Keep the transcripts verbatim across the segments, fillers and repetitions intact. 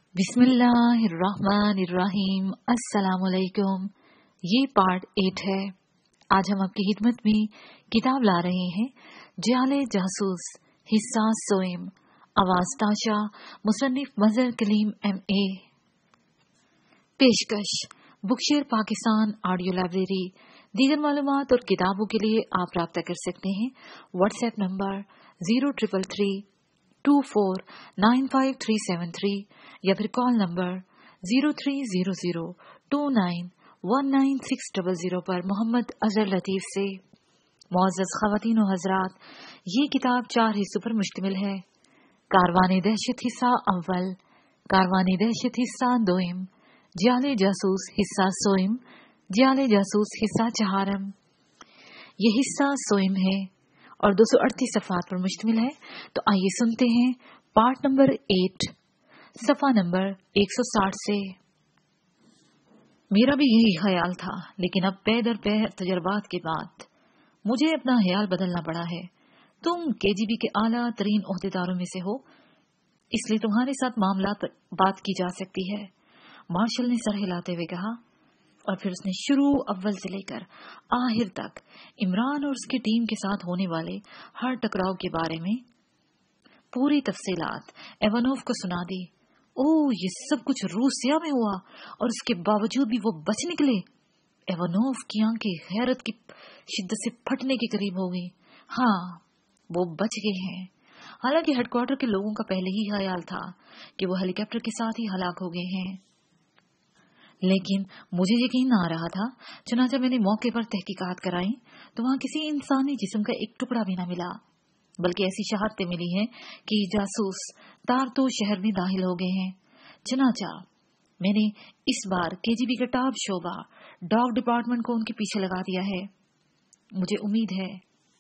बिस्मिल्लाहिर्रहमानिर्रहीम। अस्सलाम वालेकुम। ये पार्ट एट है। आज हम आपकी खिदमत में किताब ला रहे हैं जाले जासूस हिस्सा सोएम, आवाज ताशा, मुसन्निफ मजहर कलीम एम ए। पेशकश बुकशेयर पाकिस्तान ऑडियो लाइब्रेरी। दीगर मालूमात और किताबों के लिए आप राब्ता कर सकते हैं WhatsApp number zero triple three two four nine five three seven three या फिर call number zero three zero zero two nine one nine six double zero पर मोहम्मद अजहर लतीफ से। मुअज़्ज़ज़ ख़वातीन व हज़रात, ये किताब चार हिस्सों पर मुश्तमिल है। कारवाने दहशत हिस्सा अव्वल, कारवाने दहशत हिस्सा दोइम, जाले जासूस हिस्सा सोइम, जाले जासूस हिस्सा चहारम। ये हिस्सा सोइम है और दो सौ अड़तीस सफ़ात पर मुश्तमिल है। तो आइए सुनते हैं पार्ट नंबर एट, सफ़ा नंबर एक सौ साठ से। मेरा भी यही ख्याल था, लेकिन अब पै दर पै तजर्बात के बाद मुझे अपना ख्याल बदलना पड़ा है। तुम केजीबी के आला तरीन ओहदेदारों में से हो, इसलिए तुम्हारे साथ मामला पर बात की जा सकती है। मार्शल ने सर हिलाते हुए कहा और फिर उसने शुरू अव्वल से लेकर आखिर तक इमरान और उसकी टीम के साथ होने वाले हर टकराव के बारे में पूरी तफसीलात एवानोव को सुना दी। ओह, ये सब कुछ रूसिया में हुआ और उसके बावजूद भी वो बच निकले। एवानोव की आंखें हैरत की शिद्दत से फटने के करीब हो गई। हाँ, वो बच गए हैं। हालांकि हेडक्वार्टर के लोगों का पहले ही ख्याल था कि वो हेलीकॉप्टर के साथ ही हलाक हो गए हैं, लेकिन मुझे यकीन आ रहा था। चुनांचे मैंने मौके पर तहकीकात कराई तो वहां किसी इंसानी जिस्म का एक टुकड़ा भी न मिला, बल्कि ऐसी शहादतें मिली हैं कि जासूस तारतो शहर में दाखिल हो गए हैं। चुनांचा मैंने इस बार केजीबी का टॉप शोबा डॉग डिपार्टमेंट को उनके पीछे लगा दिया है। मुझे उम्मीद है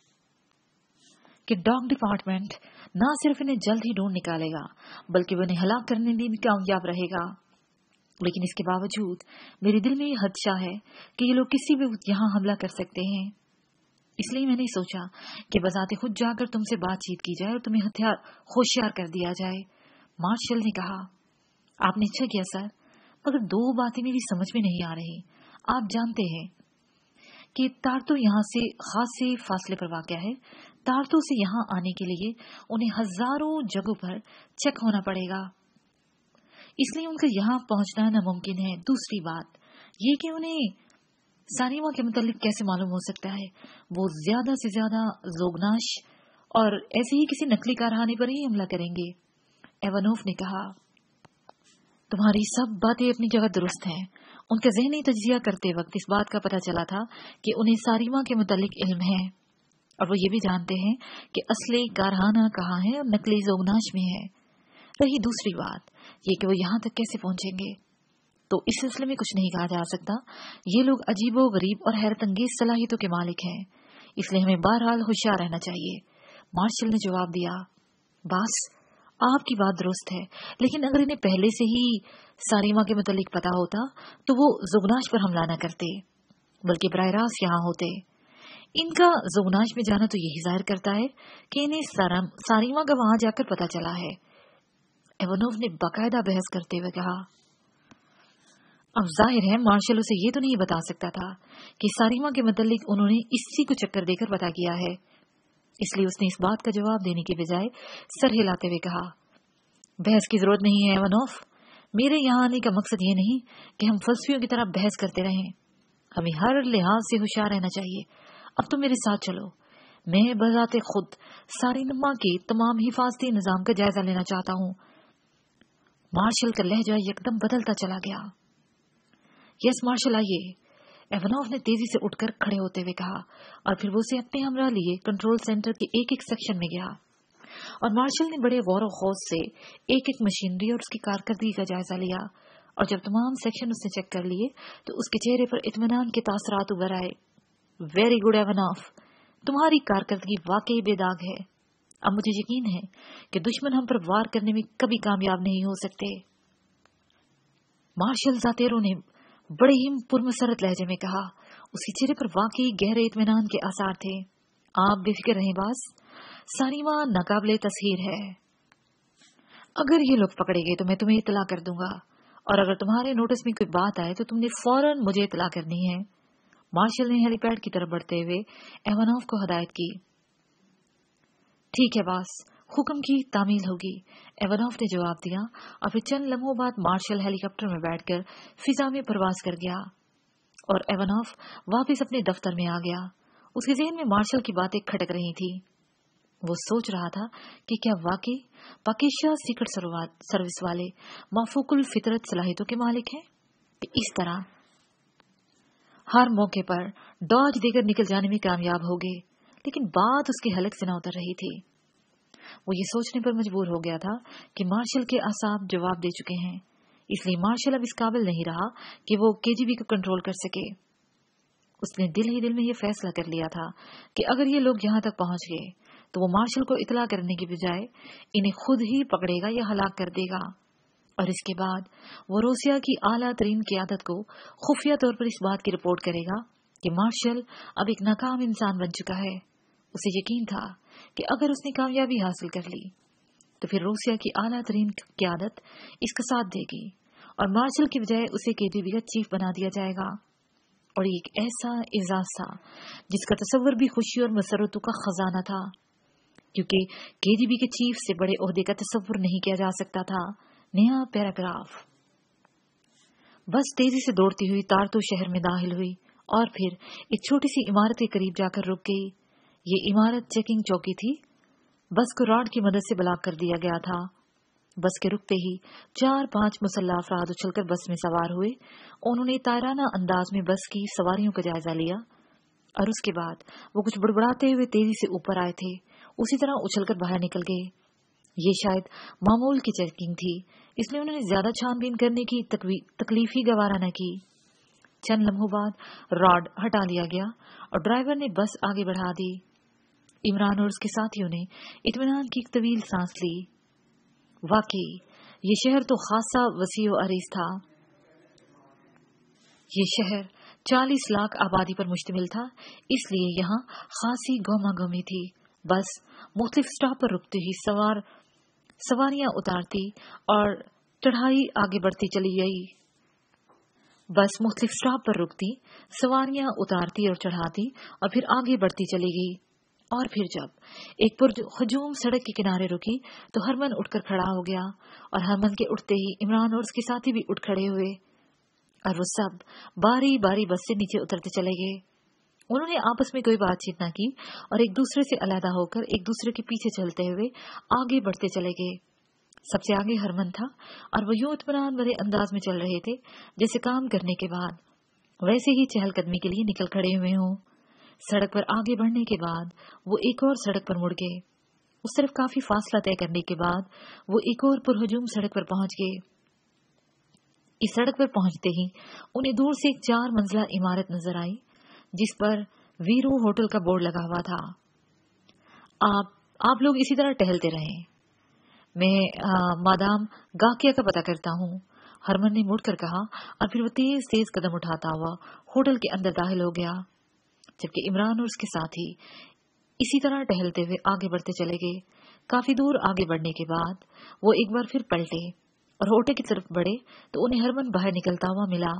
कि डॉग डिपार्टमेंट न सिर्फ इन्हें जल्द ही ढूंढ निकालेगा, बल्कि वो इन्हें हलाक करने में भी कामयाब रहेगा। लेकिन इसके बावजूद मेरे दिल में ये खदशा है कि ये लोग किसी भी वक्त यहाँ हमला कर सकते हैं। इसलिए मैंने सोचा कि बजाते खुद जाकर तुमसे बातचीत की जाए और तुम्हें हथियार होशियार कर दिया जाए। मार्शल ने कहा, आपने अच्छा किया सर, मगर दो बातें मेरी समझ में नहीं आ रही। आप जानते हैं कि तारतो यहाँ से खासे फासले पर वाक़या है। तारतो से यहाँ आने के लिए उन्हें हजारों जगहों पर चेक होना पड़ेगा, इसलिए उनका यहाँ पहुंचना नामुमकिन है। दूसरी बात ये कि उन्हें सानिमा के मुतालिक कैसे मालूम हो सकता है। वो ज्यादा से ज्यादा जोगनाश और ऐसे ही किसी नकली कारखाने पर ही हमला करेंगे। एवानोव ने कहा, तुम्हारी सब बातें अपनी जगह दुरुस्त हैं। उनका ज़हनी तज्जिया करते वक्त इस बात का पता चला था कि उन्हें सानिमा के मुतालिक इल्म है और वो ये भी जानते हैं कि असली कारखाना कहाँ है और नकली जोगनाश में है। रही दूसरी बात ये कि वो यहाँ तक कैसे पहुंचेंगे, तो इस सिलसिले में कुछ नहीं कहा जा सकता। ये लोग अजीबो गरीब और हैरत अंगेज सलाहियतों के मालिक हैं, इसलिए हमें बहरहाल होशियार रहना चाहिए। मार्शल ने जवाब दिया, बस आपकी बात दुरुस्त है, लेकिन अगर इन्हें पहले से ही सारिमा के मुतालिक पता होता तो वो जुगनाश पर हमला न करते, बल्कि बराह रास्त यहाँ होते। इनका जुगनाश में जाना तो यही जाहिर करता है कि इन्हें सारिमा का वहां जाकर पता चला है। एवानोव ने बाकायदा बहस करते हुए कहा, अब जाहिर है मार्शल उसे ये तो नहीं बता सकता था कि सारिमा के मुतालिक उन्होंने इसी को चक्कर देकर पता किया है, इसलिए उसने इस बात का जवाब देने के बजाय सर हिलाते हुए कहा, बहस की जरूरत नहीं है एवानोव। मेरे यहाँ आने का मकसद ये नहीं कि हम फलसफियों की तरह बहस करते रहें, हमें हर लिहाज से होशियार रहना चाहिए। अब तुम मेरे साथ चलो, मैं बजाते खुद सारिमा के तमाम हिफाजती निजाम का जायजा लेना चाहता हूँ। मार्शल का लहजा एकदम बदलता चला गया। यस मार्शल, आइए, एवानोव ने तेजी से उठकर खड़े होते हुए कहा और फिर वो उसे अपने हमरा लिए कंट्रोल सेंटर के एक एक सेक्शन में गया और मार्शल ने बड़े गौर व खौफ से एक एक मशीनरी और उसकी कारकर्दगी का जायजा लिया। और जब तमाम सेक्शन उसने चेक कर लिए तो उसके चेहरे पर इत्मीनान के तासरात उभर आए। वेरी गुड एवानोव, तुम्हारी कारकर्दगी वाकई बेदाग है। अब मुझे यकीन है कि दुश्मन हम पर वार करने में कभी कामयाब नहीं हो सकते। मार्शल जातेरो ने बड़े ही पुरमसरत लहजे में कहा। उसके चेहरे पर वाकई गहरे इत्मीनान के आसार थे। आप बेफिक्र रहें बास, सारिमा नाकाबिले तस्हीर है। اگر یہ لوگ پکڑے گئے تو میں تمہیں اطلاع کر دوں گا، اور اگر تمہارے نوٹس میں کوئی بات آئے تو تم نے فوراً مجھے اطلاع کرنی ہے۔ مارشل نے ہیلی پیڈ کی طرف بڑھتے ہوئے ایوانوف کو ہدایت کی۔ ٹھیک ہے باس، حکم کی تعمیل ہوگی، ایوانوف نے جواب دیا، اور پھر چند لمحوں بعد مارشل ہیلی کاپٹر میں بیٹھ کر فضا میں پرواز کر گیا اور ایوانوف واپس اپنے دفتر میں آ گیا۔ اس کے ذہن میں مارشل کی باتیں کھٹک رہی تھی۔ وہ سوچ رہا تھا کہ کیا واقعی پاکیزہ سیکرٹ سروس والے مافوق الفطرت صلاحیتوں کے مالک ہیں کہ اس طرح ہر موقع پر ڈاج دے کر نکل جانے میں کامیاب ہو گئے۔ لیکن بات اس کے حلق سے نہ اتر رہی تھی۔ وہ یہ سوچنے پر مجبور ہو گیا تھا کہ مارشل کے اعصاب جواب دے چکے ہیں، اس لیے مارشل اب اس قابل نہیں رہا کہ وہ کے جی بی کو کنٹرول کر سکے۔ اس نے دل ہی دل میں یہ فیصلہ کر لیا تھا کہ اگر یہ لوگ یہاں تک پہنچ گئے تو وہ مارشل کو اطلاع کرنے کی بجائے انہیں خود ہی پکڑے گا یا ہلاک کر دے گا، اور اس کے بعد وہ روسیا کی اعلیٰ ترین قیادت کو خفیہ طور پر اس بات کی رپورٹ کرے گا کہ مارشل اب ایک ناکام انسان بن چکا ہے۔ اسے یقین تھا کہ اگر اس نے کامیابی حاصل کر لی تو پھر روسیا کی اعلیٰ ترین قیادت اس کا ساتھ دے گی اور مارشل کی بجائے اسے کے جی بی کا چیف بنا دیا جائے گا، اور یہ ایک ایسا اعزاز تھا جس کا تصور بھی خوشی اور مسرتوں کا خزانہ تھا، کیونکہ کے جی بی کے چیف سے بڑے عہدے کا تصور نہیں کیا جا سکتا تھا۔ نیا پیراگراف۔ بس تیزی سے دوڑتی ہوئی تارتو شہر میں داخل ہوئی اور پھر ایک چھوٹی سی عمارت کے قریب جا کر رک گئی۔ یہ عمارت چیکنگ چوکی تھی۔ بس کو راڈ کی مدد سے بلاک کر دیا گیا تھا۔ بس کے رکتے ہی چار پانچ مسلح افراد اچھل کر بس میں سوار ہوئے۔ انہوں نے تائرانہ انداز میں بس کی سواریوں کا جائزہ لیا اور اس کے بعد وہ کچھ بڑبڑاتے ہوئے تیزی سے اوپر آئے تھے، اسی طرح اچھل کر باہر نکل گئے۔ یہ شاید معمول کی چیکنگ تھی، اس لیے انہوں نے زیادہ چھان بین کرنے کی تکلیفی گوارا نہ کی۔ چند لمحوں بعد راڈ ہٹا لیا گیا اور ڈرائیور نے بس آگے بڑھا دی۔ عمران اور اس کے ساتھیوں نے اطمینان کی ایک طویل سانس لی۔ واقعی یہ شہر تو خاصا وسیع و عریض تھا۔ یہ شہر چالیس لاکھ آبادی پر مشتمل تھا، اس لیے یہاں خاصی گوما گومی تھی۔ بس مختلف اسٹاپ پر رکتی ہی سوار سواریاں اتارتی اور چڑھائی آگے بڑھتی چلی گئی۔ بس مختلف اسٹاپ پر رکتی سواریاں اتارتی اور چڑھاتی اور پھر آگے بڑھتی چلی گئی، اور پھر جب ایک پر ہجوم سڑک کے کنارے رکی تو ہرمن اٹھ کر کھڑا ہو گیا، اور ہرمن کے اٹھتے ہی عمران اور اس کے ساتھی بھی اٹھ کھڑے ہوئے، اور وہ سب باری باری بس سے نیچے اترتے چلے گئے۔ انہوں نے آپس میں کوئی بات چیت نہ کی اور ایک دوسرے سے علیحدہ ہو کر ایک دوسرے کے پیچھے چلتے ہوئے آگے بڑھتے چلے گئے۔ سب سے آگے ہرمن تھا اور وہ یوں اطمینان بھرے انداز میں چل رہے تھے جیسے کام کرنے کے بعد ویسے ہی چہل قدمی کے لیے نکل کھڑے ہوئے ہوں۔ سڑک پر آگے بڑھنے کے بعد وہ ایک اور سڑک پر مڑ گئے۔ اس طرف کافی فاصلہ طے کرنے کے بعد وہ ایک اور پرہجوم سڑک پر پہنچ گئے۔ اس سڑک پر پہنچتے ہی انہیں دور سے ایک چار منزلہ عمارت نظر آئی جس پر ویرو ہوٹل کا بورڈ لگا ہوا تھا۔ آپ آپ لوگ اسی طرح ٹہلتے رہیں، میں مادام گاکیا کا پتہ کرتا ہوں، ہرمن نے مڑ کر کہا، اور پھر وہ تیز تیز قدم اٹھاتا ہوا ہوٹل کے اندر داخل ہو گیا، جبکہ عمران اور اس کے ساتھی اسی طرح ٹہلتے ہوئے آگے بڑھتے چلے گئے۔ کافی دور آگے بڑھنے کے بعد وہ ایک بار پھر پلٹے اور ہوٹل کی طرف بڑھے تو انہیں ہرمن باہر نکلتا ہوا ملا۔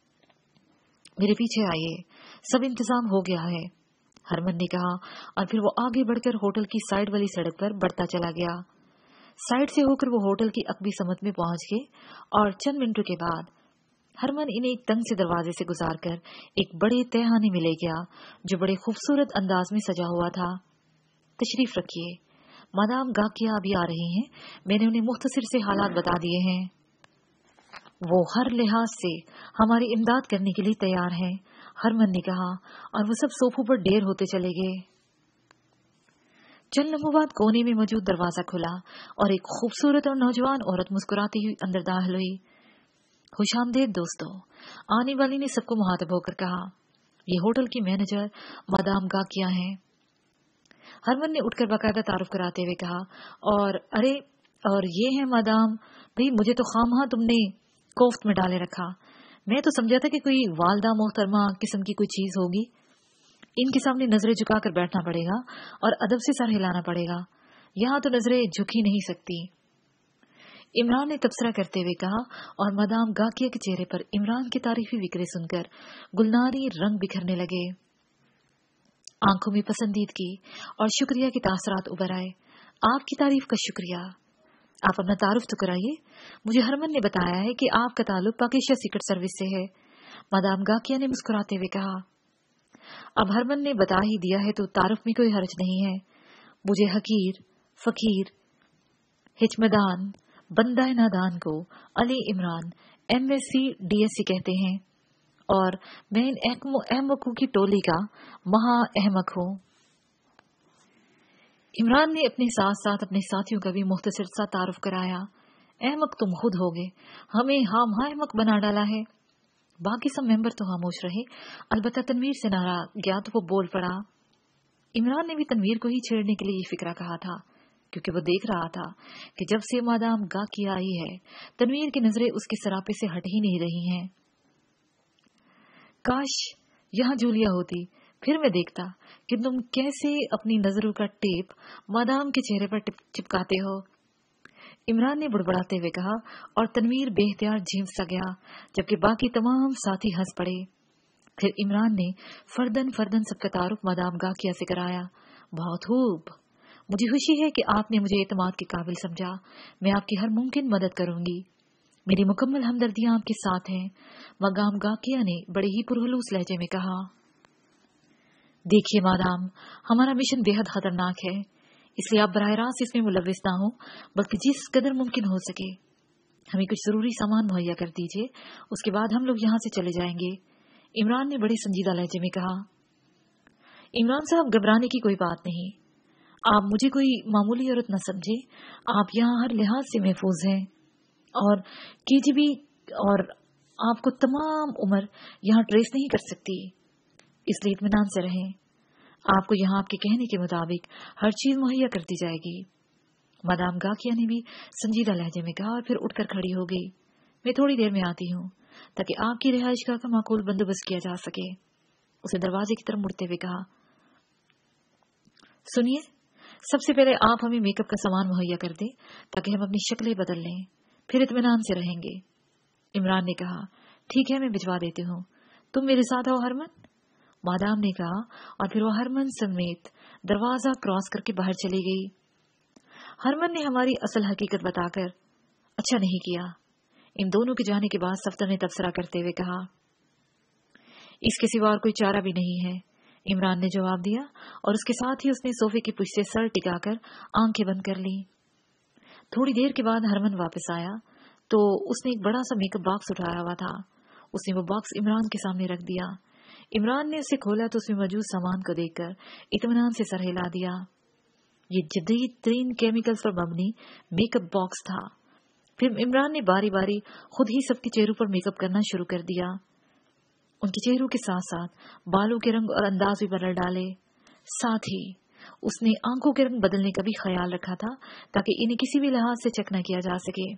میرے پیچھے آئیے، سب انتظام ہو گیا ہے، ہرمن نے کہا، اور پھر وہ آگے بڑھ کر ہوٹل کی سائڈ والی سڑک پر بڑھتا چلا گیا۔ سائڈ سے ہو کر وہ ہوٹل کی عقبی سمت میں پہنچ گئے، اور چند منٹوں کے بعد ہرمن انہیں ایک تنگ سے دروازے سے گزار کر ایک بڑے تہخانے میں لے گیا جو بڑے خوبصورت انداز میں سجا ہوا تھا۔ تشریف رکھیے، مادام گاکیا ابھی آ رہی ہیں، میں نے انہیں مختصر سے حالات بتا دیے ہیں، وہ ہر لحاظ سے ہماری امداد کرنے کے لیے تیار ہیں، ہرمن نے کہا، اور وہ سب صوفوں پر ڈھیر ہوتے چلے گئے۔ چند لمحوں بعد کونے میں موجود دروازہ کھلا اور ایک خوبصورت اور نوجوان عورت مسکراتی ہوئی اندر داخل ہوئی۔ خوش آمدید دوستو، آنے والی نے سب کو مخاطب ہو کر کہا، یہ ہوٹل کی مینیجر مادام گاکیا ہیں۔ ہرمن نے اٹھ کر باقاعدہ تعارف کراتے ہوئے کہا، اور ارے اور یہ ہے مادام، بھئی مجھے تو خواہ تم نے کوفت میں ڈالے رکھا، میں تو سمجھا تھا کہ کوئی والدہ محترمہ قسم کی کوئی چیز ہوگی۔ ان کے سامنے نظریں جھکا کر بیٹھنا پڑے گا اور ادب سے سر ہلانا پڑے گا، یہاں تو نظریں جھک ہی نہیں سکتی۔ इमरान ने तबसरा करते हुए कहा, और मदाम गाकिया के चेहरे पर इमरान की तारीफी विक्रे सुनकर गुलनारी रंग बिखरने लगे। आंखों में पसंदीदगी और शुक्रिया के तासरात उभर आए। आपकी तारीफ का शुक्रिया। आप अपना तारुफ तो कराइए। मुझे हरमन ने बताया है कि आपका ताल्लुक पाकिस्तान सीक्रेट सर्विस से है। मदाम गाकिया ने मुस्कुराते हुए कहा। अब हरमन ने बता ही दिया है तो तारुफ में कोई हर्ज नहीं है। मुझे हकीर, फकीर, हिचमदान, बंदा नादान को Ali Imran M S C D S C कहते हैं, और मैं इन अहमकों की टोली का महा अहमक हूँ। इमरान ने अपने साथ साथ अपने साथियों का भी मुख्तसर सा तारुफ कराया। अहमक तुम खुद होगे, हमें हम अहमक बना डाला है। बाकी सब मेंबर तो खामोश रहे, अलबत्ता तनवीर से नारा गया तो वो बोल पड़ा। इमरान ने भी तनवीर को ही छेड़ने के लिए ये फिक्रा कहा था, क्योंकि वो देख रहा था कि जब से मादाम गाकिया आई है तनवीर की नजरें उसके सरापे से हट ही नहीं रही हैं। काश यहाँ जूलिया होती, फिर मैं देखता कि तुम कैसे अपनी नजरों का टेप मादाम के चेहरे पर चिपकाते हो। इमरान ने बुड़बड़ाते हुए कहा, और तनवीर बेहतियार झींस सा गया, जबकि बाकी तमाम साथी हंस पड़े। फिर इमरान ने फर्दन फर्दन सबका तारुफ मादाम गाकिया से कराया। बहुत खूब, मुझे खुशी है कि आपने मुझे एतमाद के काबिल समझा। मैं आपकी हर मुमकिन मदद करूंगी। मेरी मुकम्मल हमदर्दियां आपके साथ हैं। मदाम गाकिया ने बड़े ही पुरहलूस लहजे में कहा। देखिए मादाम, हमारा मिशन बेहद खतरनाक है, इसलिए आप बराह रास्त इसमें मुलविस ना हो, बल्कि जिस कदर मुमकिन हो सके हमें कुछ जरूरी सामान मुहैया कर दीजिए, उसके बाद हम लोग यहाँ से चले जाएंगे। इमरान ने बड़े संजीदा लहजे में कहा। इमरान साहब, घबराने की कोई बात नहीं। आप मुझे कोई मामूली औरत न समझे। आप यहाँ हर लिहाज से महफूज हैं, और केजीबी और आपको तमाम उम्र यहाँ ट्रेस नहीं कर सकती, इसलिए इत्मीनान से रहें। आपको यहाँ आपके कहने के मुताबिक हर चीज मुहैया कर दी जाएगी। मादाम गाकिया ने भी संजीदा लहजे में कहा, और फिर उठकर खड़ी हो गई। मैं थोड़ी देर में आती हूँ, ताकि आपकी रिहाइश का माकूल बंदोबस्त किया जा सके। उसे दरवाजे की तरफ मुड़ते हुए कहा। सुनिए, सबसे पहले आप हमें मेकअप का सामान मुहैया कर दें, ताकि हम अपनी शक्लें बदल लें, फिर इत्मीनान से रहेंगे। इमरान ने कहा। ठीक है, मैं भिजवा देती हूँ। तुम मेरे साथ आओ हरमन, मादाम ने कहा, और फिर वो हरमन समेत दरवाजा क्रॉस करके बाहर चली गई। हरमन ने हमारी असल हकीकत बताकर अच्छा नहीं किया। इन दोनों के जाने के बाद सफ्तर ने तबसरा करते हुए कहा। इसके सिवा और कोई चारा भी नहीं है, इमरान ने जवाब दिया, और उसके साथ ही उसने सोफे की पुष्ट से सर टिकाकर आंखें बंद कर ली। थोड़ी देर के बाद हरमन वापस आया तो उसने एक बड़ा सा मेकअप बॉक्स उठाया हुआ था। उसने वो बॉक्स इमरान के सामने रख दिया। इमरान ने उसे खोला तो उसमें मौजूद सामान को देखकर इत्मीनान से सर हिला दिया। ये जदीद तरीन केमिकल्स पर मबनी मेकअप बॉक्स था। फिर इमरान ने बारी बारी खुद ही सबके चेहरों पर मेकअप करना शुरू कर दिया। उनके चेहरों के साथ साथ बालों के रंग और अंदाज भी बदल डाले। साथ ही उसने आंखों के रंग बदलने का भी ख्याल रखा था, ताकि इन्हें किसी भी लिहाज से चेक न किया जा सके।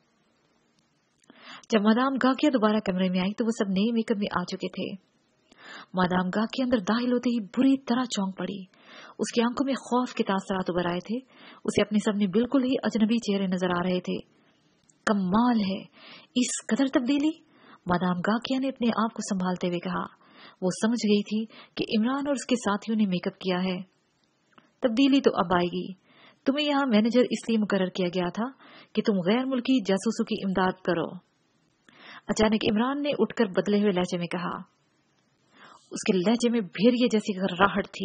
जब मादाम गाकिया दोबारा कमरे में आई तो वो सब नए मेकअप में आ चुके थे। मादाम गाकिया अंदर दाखिल होते ही बुरी तरह चौंक पड़ी। उसकी आंखों में खौफ के तासरात उभर आए थे। उसे अपने सामने बिल्कुल ही अजनबी चेहरे नजर आ रहे थे। कमाल है, इस कदर तब्दीली, मादाम गाकिया ने अपने आप को संभालते हुए कहा। वो समझ गई थी कि इमरान और उसके साथियों ने मेकअप किया है। तब्दीली तो अब आएगी। तुम्हें यहाँ मैनेजर इसलिए मुकर्रर किया गया था कि तुम गैर मुल्की जासूसों की इमदाद करो। अचानक इमरान ने उठकर बदले हुए लहजे में कहा। उसके लहजे में भेड़िए जैसी गर्राहट थी।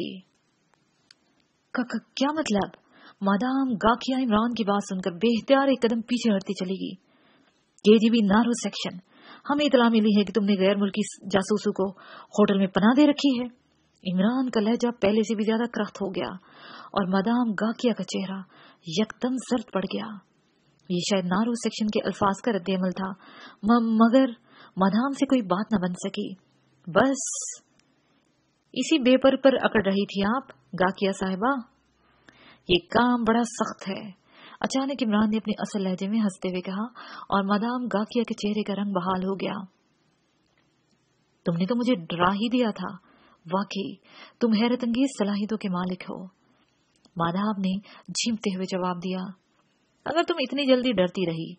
क्या मतलब? मादाम गाकिया इमरान की बात सुनकर बेहतियार एक कदम पीछे हटती चलेगी। केजीबी नारो सेक्शन, हमें इतला मिली है कि तुमने गैर मुल्की जासूसों को होटल में पनाह दे रखी है। इमरान का लहजा पहले से भी ज्यादा करख्त हो गया और मादाम गाकिया का चेहरा यकदम सर्द पड़ गया। ये शायद नारो सेक्शन के अल्फाज का रद्द-ए-अमल था, म, मगर मादाम से कोई बात न बन सकी। बस इसी बेपर पर अकड़ रही थी आप गाकिया साहिबा। ये काम बड़ा सख्त है। अचानक इमरान ने अपने असल लहजे में हंसते हुए कहा और मादाम गाकिया के चेहरे का रंग बहाल हो गया। तुमने तो मुझे डरा ही दिया था। वाकई तुम हैरत अंगेज सलाहियतों के मालिक हो, मादाम ने झीमते हुए जवाब दिया। अगर तुम इतनी जल्दी डरती रही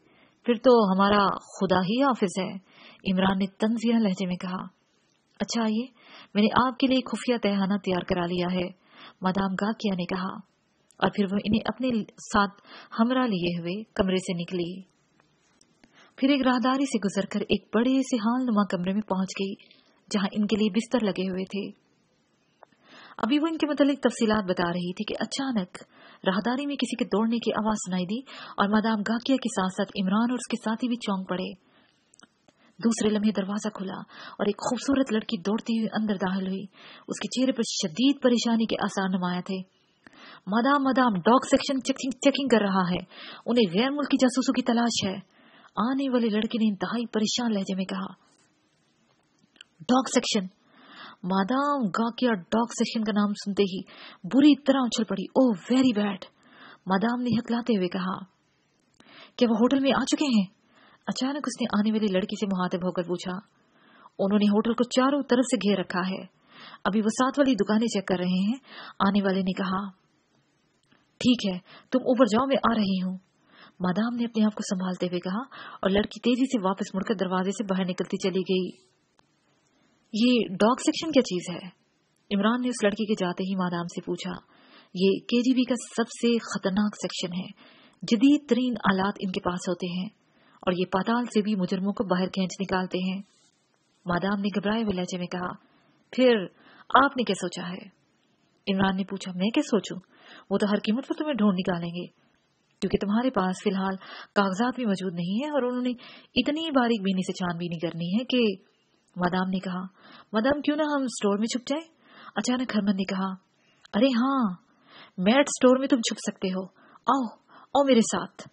پھر تو ہمارا خدا ہی حافظ ہے، عمران نے تنزیہ لہجے میں کہا۔ اچھا آئیے، میں نے آپ کے لیے خفیہ تہخانہ تیار کرا لیا ہے، مادام گاکیا نے کہا، اور پھر وہ انہیں اپنے ساتھ ہمراہ لیے ہوئے کمرے سے نکلی۔ پھر ایک راہداری سے گزر کر ایک بڑے سے حال نما کمرے میں پہنچ گئی جہاں ان کے لیے بستر لگے ہوئے تھے۔ ابھی وہ ان کے متعلق تفصیلات بتا رہی تھی کہ اچانک راہداری میں کسی کے دوڑنے کی آواز سنائی دی اور مادام گاکیا کے ساتھ ساتھ عمران اور اس کے ساتھی بھی چونک پڑے۔ دوسرے لمحے دروازہ کھلا اور ایک خوبصورت لڑکی دوڑتی ہوئی اندر داخل ہوئی۔ اس کے چہرے پر شدید پریشانی کے آثار نمایاں تھے۔ مادام مادام ڈاگ سیکشن چیکنگ کر رہا ہے، انہیں غیر ملکی جاسوسوں کی تلاش ہے، آنے والے لڑکے نے انتہائی پریشان لہجے میں کہا۔ Dog section! مادام گاکیا ڈاگ سیکشن کا نام سنتے ہی بری طرح اچھل پڑی۔ اوہ ویری بیڈ! مادام نے ہکلاتے ہوئے کہا۔ کیا وہ ہوٹل میں آ چکے ہیں؟ اچانک اس نے آنے والی لڑکی سے مخاطب ہو کر پوچھا۔ انہوں نے ہوٹل کو چاروں طرف سے گھیر رکھا ہے، ابھی وہ ساتھ والی دکانیں چیک کر رہے ہیں، آنے والے نے کہا۔ ٹھیک ہے، تم اوپر جاؤ، میں آ رہی ہوں، مادام نے اپنے آپ کو سنبھالتے ہوئے کہا، اور لڑکی تیزی سے واپس مڑ کر دروازے سے باہر نکلتی چلی گئی۔ یہ ڈاگ سیکشن کیا چیز ہے؟ عمران نے اس لڑکی کے جاتے ہی مادام سے پوچھا۔ یہ کے جی بی کا سب سے خطرناک سیکشن ہے، جدید ترین آلات ان کے پاس ہوتے ہیں اور یہ پاتال سے بھی مجرموں کو باہر کھینچ نکالتے ہیں، مادام نے گھبرائے ہوئے لہجے میں کہا۔ پھر آپ نے کیا سوچا ہے؟ عمران نے پوچھا۔ میں کیا سوچوں؟ وہ تو ہر قیمت پر تمہیں ڈھونڈ نکالیں گے، کیونکہ تمہارے پاس فی الحال کاغذات بھی موجود نہیں ہیں اور انہوں نے اتنی باریک بینی سے چھان بینی کرنی ہے کہ… مادام نے کہا۔ مادام کیوں نہ ہم اسٹور میں چھپ جائیں؟ اچانک ہرمن نے کہا۔ ارے ہاں، میٹ اسٹور میں تم چھپ سکتے ہو، آؤ آؤ میرے ساتھ،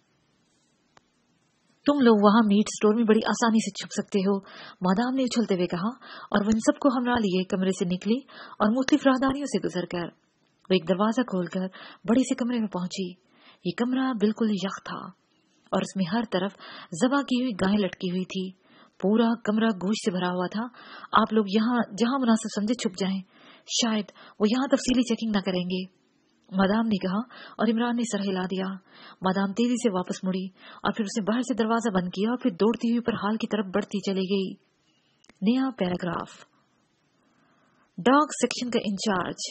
تم لوگ وہاں میٹ اسٹور میں بڑی آسانی سے چھپ سکتے ہو، مادام نے اچھلتے ہوئے کہا، اور وہ ان سب کو ہمراہ لیے کمرے سے نکلی اور مختلف راہداریوں سے گزر کر وہ ایک دروازہ کھول کر بڑے سے کمرے میں پہنچی۔ یہ کمرہ بالکل یخ تھا اور اس میں ہر طرف ذبح کی ہوئی گائیں لٹکی ہوئی تھی، پورا کمرہ گوشت سے بھرا ہوا تھا۔ آپ لوگ یہاں جہاں مناسب سمجھے چھپ جائیں، شاید وہ یہاں تفصیلی چیکنگ نہ کریں گے، مادام نے کہا، اور عمران نے سر ہلا دیا۔ مادام تیزی سے واپس مڑی اور پھر اس نے باہر سے دروازہ بند کیا اور پھر دوڑتی ہوئی پر حال کی طرف بڑھتی چلی گئی۔ نیا پیراگراف۔ ڈاگ سیکشن کا انچارج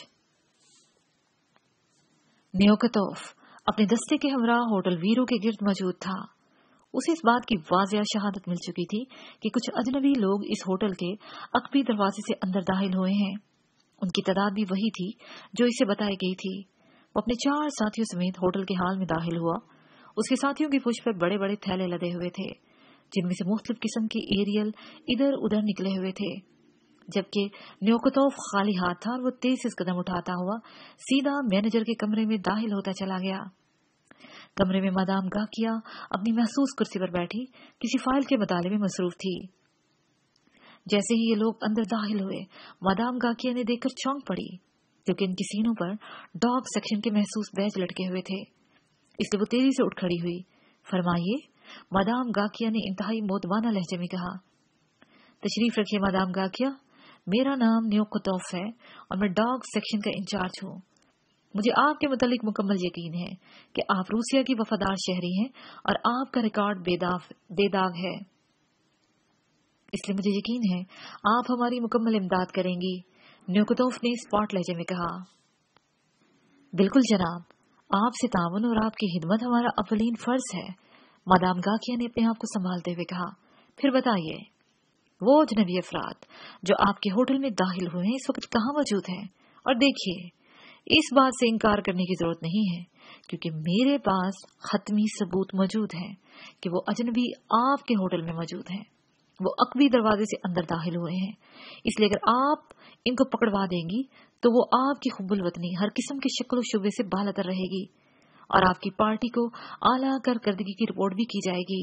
نیوکتوف اپنے دستے کے ہمراہ ہوٹل ویرو کے گرد موجود تھا۔ اسے اس بات کی واضح شہادت مل چکی تھی کہ کچھ اجنبی لوگ اس ہوٹل کے عقبی دروازے سے اندر داخل ہوئے ہیں۔ ان کی تعداد بھی وہی تھی جو اسے بتائی گئی تھی۔ وہ اپنے چار ساتھیوں سمیت ہوٹل کے ہال میں داخل ہوا۔ اس کے ساتھیوں کی پشت پر بڑے بڑے تھیلے لدے ہوئے تھے جن میں سے مختلف قسم کے ایریل ادھر ادھر نکلے ہوئے تھے، جبکہ نیوکتوف خالی ہاتھ تھا اور وہ تیز سے قدم اٹھاتا ہوا سیدھا مینیجر کے کمرے میں داخل ہوتا چلا گیا۔ کمرے میں مادام گاکیا اپنی محسوس کرسی پر بیٹھی کسی فائل کے مطالعے میں مصروف تھی۔ جیسے ہی یہ لوگ اندر داخل ہوئے، مادام گاکیا نے دیکھ کر چونک پڑی، کیونکہ ان کی سینوں پر ڈاگ سیکشن کے محسوس بیج لٹکے ہوئے تھے۔ اس لیے وہ تیزی سے اٹھ کھڑی ہوئی۔ فرمائیے، مادام گاکیا نے انتہائی مؤدبانہ لہجے میں کہا۔ تشریف رکھیے مادام گاکیا، میرا نام نیوکتوف ہے اور میں ڈاگ سیکشن کا انچارج ہوں۔ مجھے آپ کے متعلق مکمل یقین ہے کہ آپ روسیہ کی وفادار شہری ہیں اور آپ کا ریکارڈ بے داغ ہے، اس لیے مجھے یقین ہے آپ ہماری مکمل امداد کریں گی، نیوکتوف نے اسپاٹ لہجے میں کہا۔ بالکل جناب، آپ سے تعاون اور آپ کی خدمت ہمارا اولین فرض ہے، مادام گاکیا نے اپنے آپ کو سنبھالتے ہوئے کہا۔ پھر بتائیے، وہ اجنبی افراد جو آپ کے ہوٹل میں داخل ہوئے ہیں اس وقت کہاں موجود ہیں؟ اور دیکھیے، اس بات سے انکار کرنے کی ضرورت نہیں ہے کیونکہ میرے پاس حتمی ثبوت موجود ہیں کہ وہ اجنبی آپ کے ہوٹل میں موجود ہیں، وہ عقبی دروازے سے اندر داخل ہوئے ہیں، اس لیے اگر آپ ان کو پکڑوا دیں گی تو وہ آپ کی حب الوطنی ہر قسم کے شکل و شبے سے بالاتر رہے گی اور آپ کی پارٹی کو اعلیٰ کارکردگی کی رپورٹ بھی کی جائے گی۔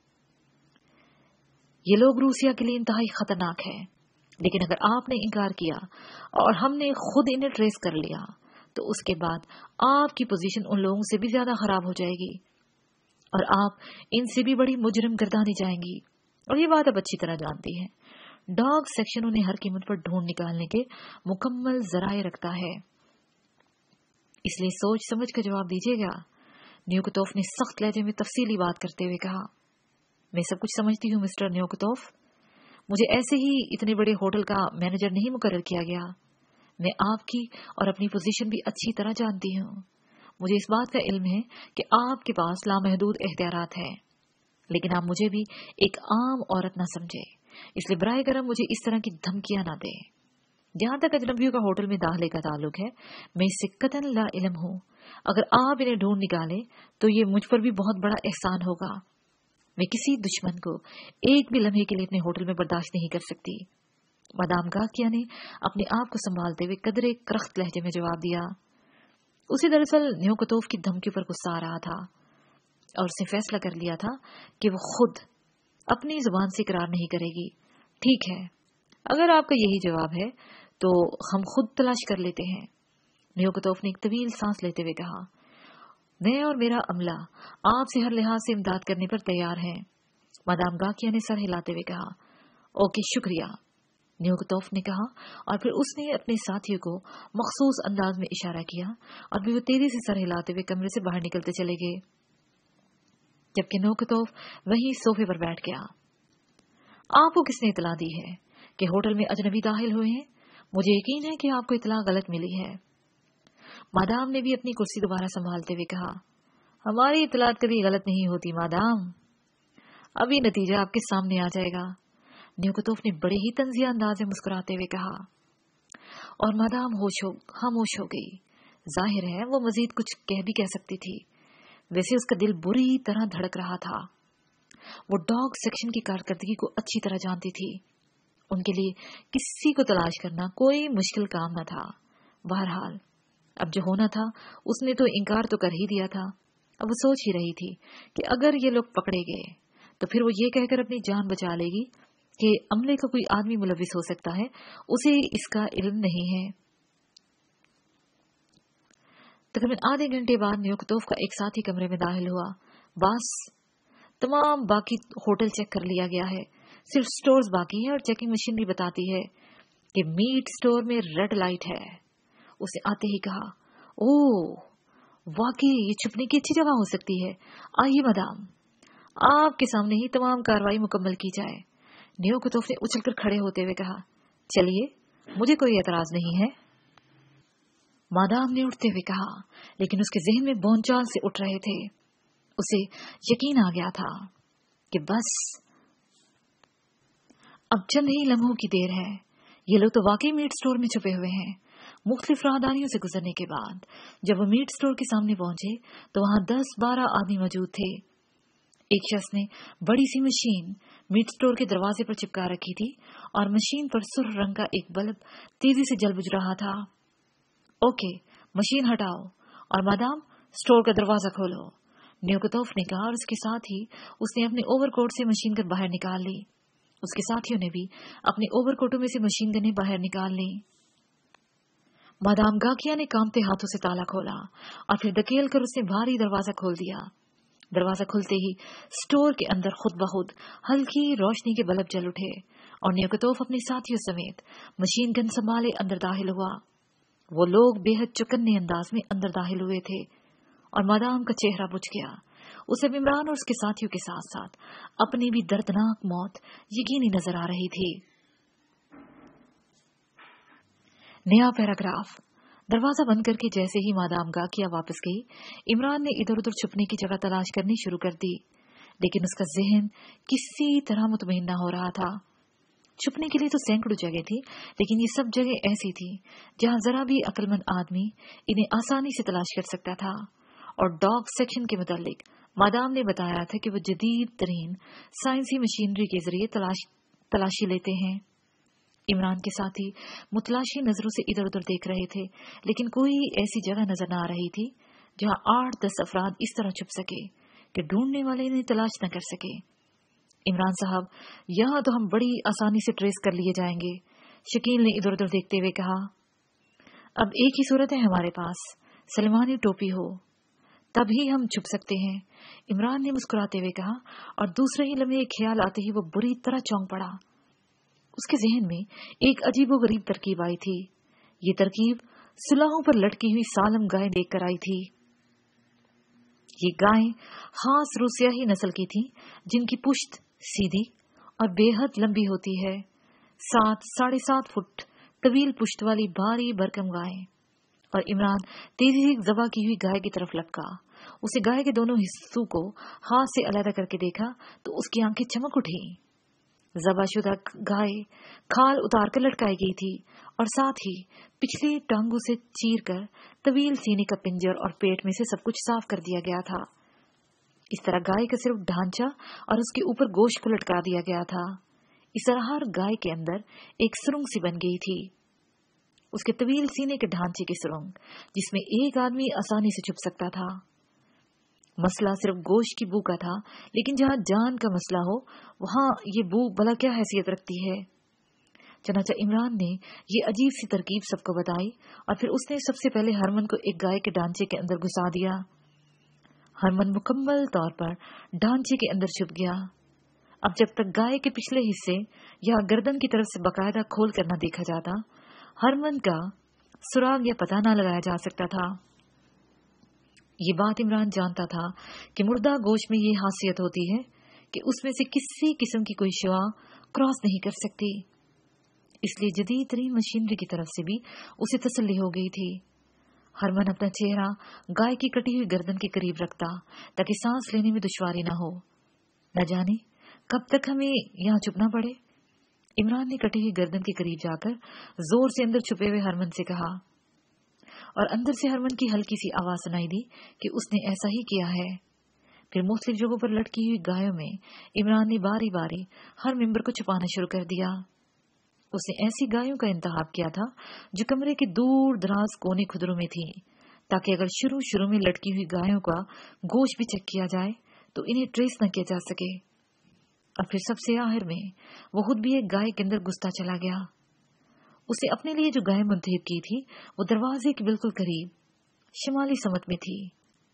یہ لوگ روسیہ کے لیے انتہائی خطرناک ہے، لیکن اگر آپ نے انکار کیا اور ہم نے خود انہیں ٹریس کر لیا تو اس کے بعد آپ کی پوزیشن ان لوگوں سے بھی زیادہ خراب ہو جائے گی اور آپ ان سے بھی بڑی مجرم گردانی جائیں گی، اور یہ بات آپ اچھی طرح جانتی ہیں۔ ڈاگ سیکشن انہیں ہر قیمت پر ڈھونڈ نکالنے کے مکمل ذرائع رکھتا ہے، اس لیے سوچ سمجھ کر جواب دیجیے گا، نیوکتوف نے سخت لہجے میں تفصیلی بات کرتے ہوئے کہا۔ मैं सब कुछ समझती हूँ मिस्टर न्योकुतोव। मुझे ऐसे ही इतने बड़े होटल का मैनेजर नहीं मुकर्रर किया गया। मैं आपकी और अपनी पोजीशन भी अच्छी तरह जानती हूँ। मुझे इस बात का इल्म है कि आपके पास लामहदूद एख्तियारात हैं, लेकिन आप मुझे भी एक आम औरत न समझे, इसलिए बराए करम मुझे इस तरह की धमकियां न दें। जहां तक अजनबियों का होटल में दाखिले का ताल्लुक है, मैं इससे कतन ला इल्म हूँ। अगर आप इन्हें ढूंढ निकाले तो ये मुझ पर भी बहुत बड़ा एहसान होगा। मैं किसी दुश्मन को एक भी लम्हे के लिए अपने होटल में बर्दाश्त नहीं कर सकती। मादाम गाकिया ने अपने आप को संभालते हुए कदरे करख्त लहजे में जवाब दिया। उसे दरअसल न्योकुतोव की धमकी पर गुस्सा आ रहा था और उसने फैसला कर लिया था कि वो खुद अपनी जुबान से इकरार नहीं करेगी। ठीक है, अगर आपका यही जवाब है तो हम खुद तलाश कर लेते हैं। न्योकुतोव ने एक तवील सांस लेते हुए कहा, मैं और मेरा अमला आपसे हर लिहाज से इमदाद करने पर तैयार हैं। मादाम गाकिया ने सर हिलाते हुए कहा, ओके शुक्रिया, न्योकुतोव ने कहा, और फिर उसने अपने साथियों को मखसूस अंदाज में इशारा किया और फिर वो तेजी से सर हिलाते हुए कमरे से बाहर निकलते चले गए, जबकि न्योकुतोव वहीं सोफे पर बैठ गया। आपको किसने इतला दी है कि होटल में अजनबी दाखिल हुए हैं? मुझे यकीन है कि आपको इतला गलत मिली है। मादाम ने भी अपनी कुर्सी दोबारा संभालते हुए कहा, हमारी इतलात कभी गलत नहीं होती मादाम, अभी नतीजा आपके सामने आ जाएगा। न्योकुतोव ने बड़े ही तंजिया अंदाज में मुस्कुराते हुए कहा, और मादाम होश हो खामोश हो गई। जाहिर है वो मजीद कुछ कह भी कह सकती थी, वैसे उसका दिल बुरी तरह धड़क रहा था। वो डॉग सेक्शन की कारकर्दगी को अच्छी तरह जानती थी। उनके लिए किसी को तलाश करना कोई मुश्किल काम न था। बहरहाल अब जो होना था उसने तो इनकार तो कर ही दिया था। अब वो सोच ही रही थी कि अगर ये लोग पकड़े गए तो फिर वो ये कहकर अपनी जान बचा लेगी कि अमले का कोई आदमी मुलविस हो सकता है, उसे इसका इल्म नहीं है। तकरीबन आधे घंटे बाद न्योकुतोव का एक साथी कमरे में दाखिल हुआ। बस तमाम बाकी होटल चेक कर लिया गया है, सिर्फ स्टोर्स बाकी है और चेकिंग मशीनरी बताती है कि मीट स्टोर में रेड लाइट है। उसे आते ही कहा, ओह वाकई ये छुपने की अच्छी जगह हो सकती है। आइए मदाम, आपके सामने ही तमाम कार्रवाई मुकम्मल की जाए। न्योकुतोव ने उछलकर खड़े होते हुए कहा, चलिए, मुझे कोई एतराज नहीं है। मादाम ने उठते हुए कहा, लेकिन उसके जहन में बोंचाल से उठ रहे थे। उसे यकीन आ गया था कि बस अब चंद ही लम्हों की देर है। ये लोग तो वाकई मीट स्टोर में छुपे हुए हैं। मुख्तलिफ राहदारियों से गुजरने के बाद जब वो मीट स्टोर के सामने पहुंचे तो वहां दस बारह आदमी मौजूद थे। एक शख्स ने बड़ी सी मशीन मीट स्टोर के दरवाजे पर चिपका रखी थी और मशीन पर सुर्ख रंग का एक बल्ब तेजी से जल बुझ रहा था। ओके, मशीन हटाओ और मादाम स्टोर का दरवाजा खोलो, न्योकुतोव ने कहा, और उसके साथ ही उसने अपने ओवरकोट से मशीन गन बाहर निकाल ली। उसके साथियों ने भी अपने ओवरकोटों में से मशीन गनें बाहर निकाल ली। मादाम गाकिया ने कांपते हाथों से ताला खोला और फिर धकेल कर उसने भारी दरवाजा खोल दिया। दरवाजा खुलते ही स्टोर के अंदर खुद बखुद हल्की रोशनी के बल्ब जल उठे और न्योकुतोव अपने साथियों समेत मशीन गन संभाले अंदर दाखिल हुआ। वो लोग बेहद चौकन्ने अंदाज में अंदर दाखिल हुए थे और मादाम का चेहरा बुझ गया। उसे इमरान और उसके साथियों के साथ साथ अपनी भी दर्दनाक मौत यकीनी नजर आ रही थी। नया पैराग्राफ। दरवाजा बंद करके जैसे ही मादाम गाकिया वापस गई, इमरान ने इधर उधर छुपने की जगह तलाश करनी शुरू कर दी, लेकिन उसका जहन किसी तरह मुतमईन न हो रहा था। छुपने के लिए तो सैकड़ों जगह थी, लेकिन ये सब जगह ऐसी थी जहां जरा भी अक्लमंद आदमी इन्हें आसानी से तलाश कर सकता था। और डॉग सेक्शन के मुतालिक मादाम ने बताया था कि वो जदीद तरीन साइंसी मशीनरी के जरिए तलाश तलाशी लेते हैं। इमरान के साथी मुतलाशी नजरों से इधर उधर देख रहे थे, लेकिन कोई ऐसी जगह नजर न आ रही थी जहां आठ दस अफराद इस तरह छुप सके कि ढूंढने वाले इन्हें तलाश न कर सके। इमरान साहब, यहाँ तो हम बड़ी आसानी से ट्रेस कर लिए जाएंगे, शकील ने इधर उधर देखते हुए कहा। अब एक ही सूरत है हमारे पास, सलमानी टोपी हो तभी हम छुप सकते हैं, इमरान ने मुस्कुराते हुए कहा, और दूसरे ही लम्हे ख्याल आते ही वो बुरी तरह चौंक पड़ा। उसके जहन में एक अजीबोगरीब तरकीब आई थी। ये तरकीब सुलाहों पर लटकी हुई सालम गाय देखकर आई थी। ये गायें खास रूसियाही नस्ल की थीं, जिनकी पुश्त سیدھی اور بے حد لمبی ہوتی ہے، سات ساڑھے سات فٹ طویل پشت والی بھاری برکم گائے۔ اور عمران تیزی سے ذبح کی ہوئی گائے کی طرف لپکا۔ اسے گائے کے دونوں حصوں کو ہاتھ سے علیحدہ کر کے دیکھا تو اس کی آنکھیں چمک اٹھی۔ ذبح شدہ گائے کھال اتار کر لٹکائی گئی تھی اور ساتھ ہی پچھلی ٹانگوں سے چیر کر طویل سینے کا پنجر اور پیٹ میں سے سب کچھ صاف کر دیا گیا تھا۔ اس طرح گائے کا صرف ڈھانچہ اور اس کے اوپر گوشت کو لٹکا دیا گیا تھا۔ اس طرح ہر گائے کے اندر ایک سرنگ سی بن گئی تھی، اس کے طویل سینے کے ڈھانچے کی سرنگ، جس میں ایک آدمی آسانی سے چھپ سکتا تھا۔ مسئلہ صرف گوشت کی بو کا تھا، لیکن جہاں جان کا مسئلہ ہو وہاں یہ بو بھلا کیا حیثیت رکھتی ہے۔ چنانچہ عمران نے یہ عجیب سی ترکیب سب کو بتائی اور پھر اس نے سب سے پہلے ہرمن کو ایک گائے کے ڈھانچے کے اندر گھسا دیا۔ ہرمن مکمل طور پر ڈھانچے کے اندر چھپ گیا۔ اب جب تک گائے کے پچھلے حصے یا گردن کی طرف سے باقاعدہ کھول کر نہ دیکھا جاتا، ہرمن کا سراغ یا پتہ نہ لگایا جا سکتا تھا۔ یہ بات عمران جانتا تھا کہ مردہ گوشت میں یہ خاصیت ہوتی ہے کہ اس میں سے کسی قسم کی کوئی شعاع کراس نہیں کر سکتی، اس لیے جدید ترین مشینری کی طرف سے بھی اسے تسلی ہو گئی تھی۔ ہرمن اپنا چہرہ گائے کی کٹی ہوئی گردن کے قریب رکھتا تاکہ سانس لینے میں دشواری نہ ہو۔ نہ جانے کب تک ہمیں یہاں چھپنا پڑے۔ عمران نے کٹی ہوئی گردن کے قریب جا کر زور سے اندر چھپے ہوئے ہرمن سے کہا، اور اندر سے ہرمن کی ہلکی سی آواز سنائی دی کہ اس نے ایسا ہی کیا ہے۔ پھر مختلف جگہوں پر لٹکی ہوئی گایوں میں عمران نے باری باری ہر ممبر کو چھپانا شروع کر دیا۔ اس نے ایسی گایوں کا انتخاب کیا تھا جو کمرے کے دور دراز کونے کھدروں میں تھی، تاکہ اگر شروع شروع میں لٹکی ہوئی گایوں کا گوشت بھی چیک کیا جائے تو انہیں ٹریس نہ کیا جا سکے۔ اور پھر سب سے آخر میں وہ خود بھی ایک گائے کے اندر گھستا چلا گیا۔ اسے اپنے لیے جو گائے منتخب کی تھی وہ دروازے کے بالکل قریب شمالی سمت میں تھی۔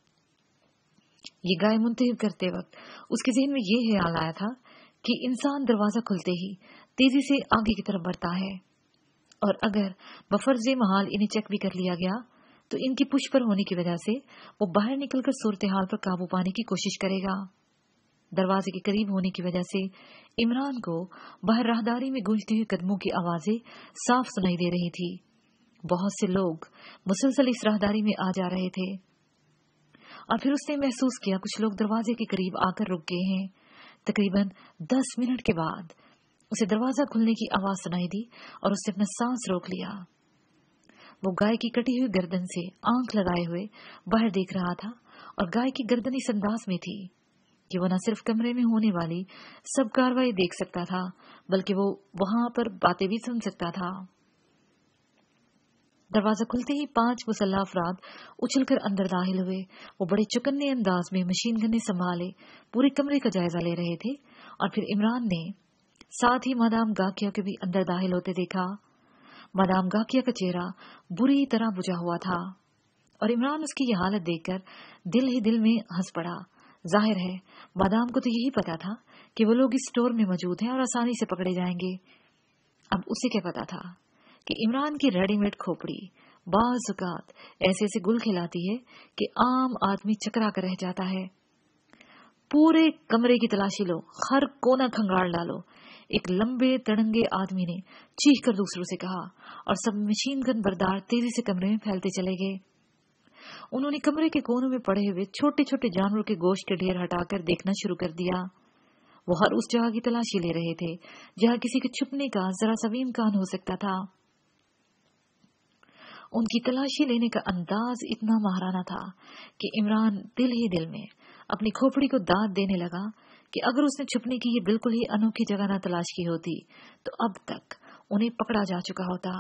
یہ گائے منتخب کرتے وقت اس کے ذہن میں یہ خیال آیا تھا کہ انسان دروازہ کھلتے ہی تیزی سے آگے کی طرف بڑھتا ہے، اور اگر بفرض محال انہیں چیک بھی کر لیا گیا تو ان کی پش پر ہونے کی وجہ سے وہ باہر نکل کر صورتحال پر قابو پانے کی کوشش کرے گا۔ دروازے کے قریب ہونے کی وجہ سے عمران کو باہر راہداری میں گونجتی ہوئی قدموں کی آوازیں صاف سنائی دے رہی تھی۔ بہت سے لوگ مسلسل اس راہداری میں آ جا رہے تھے، اور پھر اس نے محسوس کیا کچھ لوگ دروازے کے قریب آ کر رک گئے ہیں۔ تقریباً دس منٹ کے بعد اسے دروازہ کھلنے کی آواز سنائی دی اور اس نے اپنا سانس روک لیا۔ وہ گائے کی کٹی ہوئی گردن سے آنکھ لگائے ہوئے باہر دیکھ رہا تھا، اور گائے کی گردن اس انداز میں تھی کہ وہ نہ صرف کمرے میں ہونے والی سب کاروائی دیکھ سکتا تھا بلکہ وہ وہاں پر باتیں بھی سن سکتا تھا۔ دروازہ کھلتے ہی پانچ مسلح افراد اچھل کر اندر داخل ہوئے۔ وہ بڑے چکنے انداز میں مشین گنیں سنبھالے پورے کمرے کا جائزہ لے رہے تھے، اور پھر عمران نے ساتھ ہی مادام گاکیا کے بھی اندر داخل ہوتے دیکھا۔ مادام گاکیا کا چہرہ بری طرح بجھا ہوا تھا، اور عمران اس کی یہ حالت دیکھ کر دل ہی دل میں ہنس پڑا۔ ظاہر ہے مادام کو تو یہی پتا تھا کہ وہ لوگ اس اسٹور میں موجود ہیں اور آسانی سے پکڑے جائیں گے۔ اب اسے کیا پتا تھا کہ عمران کی ریڈی میڈ کھوپڑی بعض اوقات ایسے ایسے گل کھلاتی ہے کہ عام آدمی چکرا کر رہ جاتا ہے۔ پورے کمرے کی تلاشی لو، ہر کونا کھنگال ڈالو، ایک لمبے تڑنگے آدمی نے چیخ کر دوسروں سے کہا، اور سب مشین گن بردار تیزی سے کمرے میں پھیلتے چلے گئے۔ انہوں نے کمرے کے کونوں میں پڑے ہوئے چھوٹے چھوٹے جانوروں کے گوشت کے ڈھیر ہٹا کر دیکھنا شروع کر دیا۔ وہ ہر اس جگہ کی تلاشی لے رہے تھے جہاں کسی کے چھپنے کا ذرا سا بھی امکان ہو سکتا تھا۔ ان کی تلاشی لینے کا انداز اتنا ماہرانہ تھا کہ عمران دل ہی دل میں اپنی کھوپڑی کو داد دینے لگا کہ اگر اس نے چھپنے کی یہ بالکل ہی انوکھی جگہ نہ تلاش کی ہوتی تو اب تک انہیں پکڑا جا چکا ہوتا۔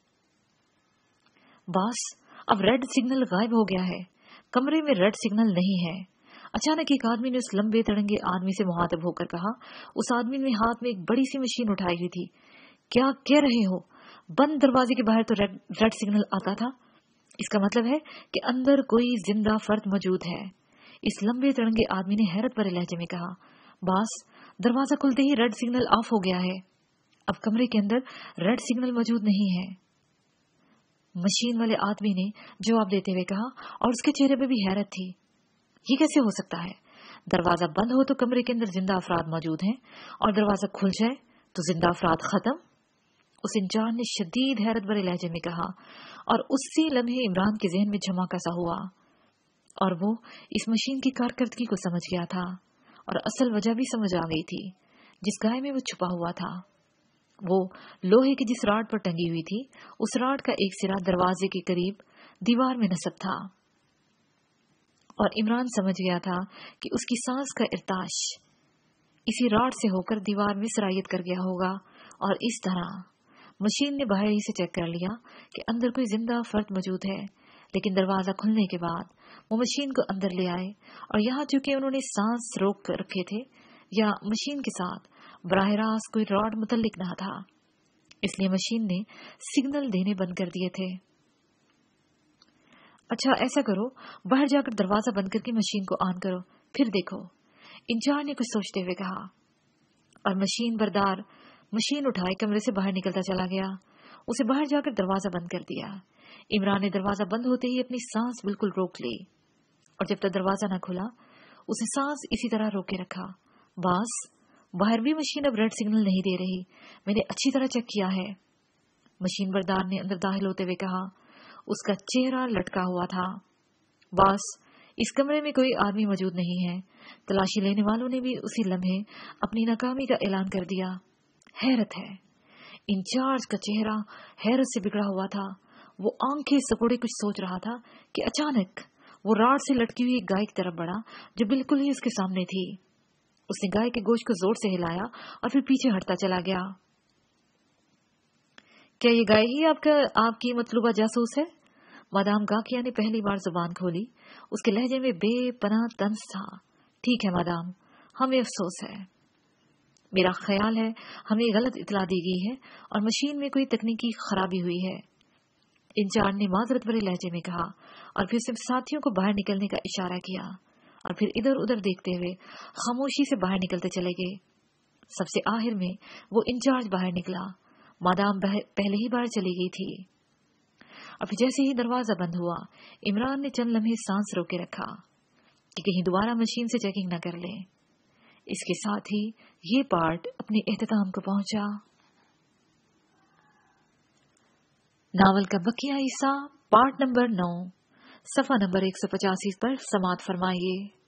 بس اب ریڈ سگنل غائب ہو گیا ہے، کمرے میں ریڈ سگنل نہیں ہے۔ اچانک ایک آدمی نے اس لمبے تڑنگے آدمی سے مخاطب ہو کر کہا۔ اس آدمی نے ہاتھ میں ایک بڑی سی مشین اٹھائی ہوئی تھی۔ کیا کہہ رہے ہو؟ بند دروازے کے باہر تو ریڈ, ریڈ سگنل آتا تھا، اس کا مطلب ہے کہ اندر کوئی زندہ فرد موجود ہے۔ اس لمبے تڑنگے آدمی نے حیرت بھرے لہجے میں کہا۔ باس دروازہ کھلتے ہی ریڈ سگنل آف ہو گیا ہے، اب کمرے کے اندر ریڈ سگنل موجود نہیں ہے۔ مشین والے آدمی نے جواب دیتے ہوئے کہا، اور اس کے چہرے پہ بھی حیرت تھی۔ یہ کیسے ہو سکتا ہے؟ दरवाजा बंद हो तो कमरे के अंदर जिंदा अफराद मौजूद हैं और दरवाजा खुल जाए तो जिंदा अफराद खत्म। उस इंचार्ज ने शदीद हैरत भरे लहजे में कहा और उसी लम्हे इमरान के जहन में झमाका सा हुआ और वो इस मशीन की कारकर्दगी को समझ गया था और असल वजह भी समझ आ गई थी जिस गाय में वो छुपा हुआ था। वो लोहे की जिस राड पर टंगी हुई थी उस राड का एक सिरा दरवाजे के करीब दीवार में नस्ब था और इमरान समझ गया था कि उसकी सांस का इर्ताश इसी राड से होकर दीवार में सरायत कर गया होगा और इस तरह मशीन ने बाहर ही से चेक कर लिया कि अंदर कोई जिंदा फर्द मौजूद है, लेकिन दरवाजा खुलने के बाद वो मशीन को अंदर ले आए और यहाँ चूंकि उन्होंने सांस रोक कर रखे थे या मशीन के साथ बराह रास्त कोई रॉड मुतल्लिक ना था, इसलिए मशीन ने सिग्नल देने बंद कर दिए थे। अच्छा ऐसा करो, बाहर जाकर दरवाजा बंद करके मशीन को ऑन करो, फिर देखो, इंचार्ज ने कुछ सोचते हुए कहा और मशीन बरदार मशीन उठाए कमरे से बाहर निकलता चला गया। उसे बाहर जाकर दरवाजा बंद कर दिया। इमरान ने दरवाजा बंद होते ही अपनी सांस बिल्कुल रोक ली और जब तक दरवाजा न खुला उसे सांस इसी तरह रोके रखा। बस बाहर भी मशीन अब रेड सिग्नल नहीं दे रही, मैंने अच्छी तरह चेक किया है, मशीन बरदार ने अंदर दाखिल होते हुए कहा। उसका चेहरा लटका हुआ था। बस इस कमरे में कोई आदमी मौजूद नहीं है। तलाशी लेने वालों ने भी उसी लम्हे अपनी नाकामी का ऐलान कर दिया। हैरत है, इंचार्ज का चेहरा हैरत से बिगड़ा हुआ था। वो आंखें सकोड़े कुछ सोच रहा था कि अचानक वो राड से लटकी हुई एक गाय की तरफ बढ़ा जो बिल्कुल ही उसके सामने थी। उसने गाय के गोश्त को जोर से हिलाया और फिर पीछे हटता चला गया। क्या ये गाय ही आपका आपकी मतलूबा जासूस है? मादाम गाकिया ने पहली बार जुबान खोली। उसके लहजे में बेपनाह तंज था। ठीक है मादाम, हमें अफसोस है। मेरा ख्याल है हमें गलत इतला दी गई है और मशीन में कोई तकनीकी खराबी हुई है, इंचार्ज ने माजरत भरे लहजे में कहा और फिर सिर्फ साथियों को बाहर निकलने का इशारा किया और फिर इधर उधर देखते हुए खामोशी से बाहर निकलते चले गए। सबसे आखिर में वो इंचार्ज बाहर निकला। मादाम पहले ही बाहर चली गई थी और फिर जैसे ही दरवाजा बंद हुआ इमरान ने चंद लम्हे सांस रोके रखा कि कहीं दोबारा मशीन से चेकिंग न कर ले। इसके साथ ही ये पार्ट अपने इख्तिताम को पहुंचा। नावल का बकिया हिस्सा पार्ट नंबर नौ सफा नंबर एक सौ पचासी पर समाप्त फरमाइए।